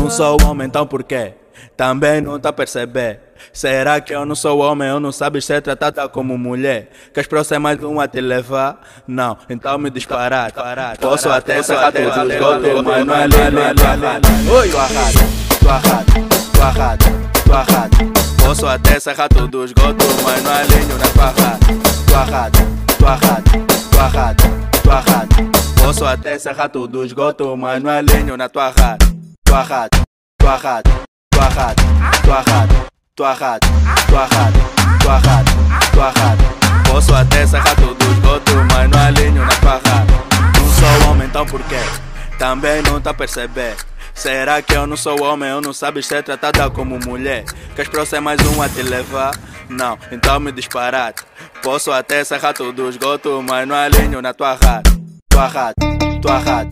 Não sou homem, então por quê? Também não tá a perceber. Será que eu não sou homem ou não sabes ser tratada como mulher? Queres mais um a te levar? Não, então me disparar. Posso até sacar todos os gotos, mas não é oi, tô arrado. Posso até serrar todos os gotos, mas não alinho na tua rata. Tô arrado. Posso até serrar todos os gotos, mas não alinho na tua rata. Tô arrado. Posso até serrar todos os gotos, mas não alinho na tua rata. Não sou homem, então por quê? Também não tá a perceber. Será que eu não sou homem ou não sabes ser tratada como mulher? Queres mais um a te levar? Não, então me disparate. Posso até serrar todos os gotos, mas não alinho na tua rata. Tô arrado.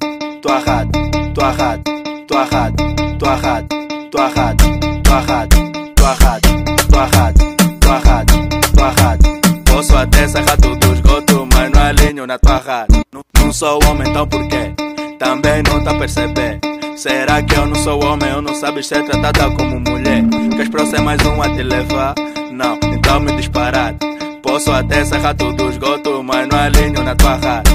Posso até serrar todos os gotos, mas não alinho na tua rata. Não sou homem, então por quê? Também não tá a perceber. Será que eu não sou homem ou não sabes ser tratada como mulher? Queres mais um a te levar? Não, então me disparate. Posso até serrar todos os gotos, mas não alinho na tua rata.